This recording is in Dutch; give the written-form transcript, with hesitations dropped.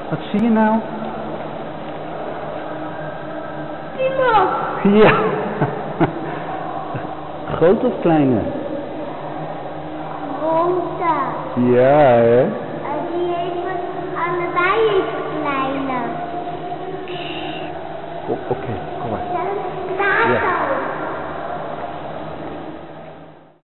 Wat zie je nou? Piemel. Ja. Groot of kleine? Grote. Ja, hè? En die heeft allebei even kleine. Oké, kom maar. Daar Ja.